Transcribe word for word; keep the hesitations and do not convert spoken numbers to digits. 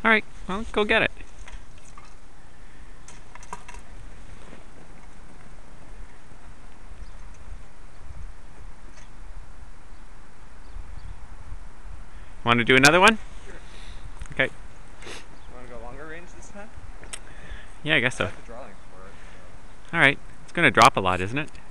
Alright, well, go get it. Want to do another one? Sure. Okay. You want to go longer range this time? Yeah, I guess so. I have the drawing for it. So. Alright. It's going to drop a lot, isn't it?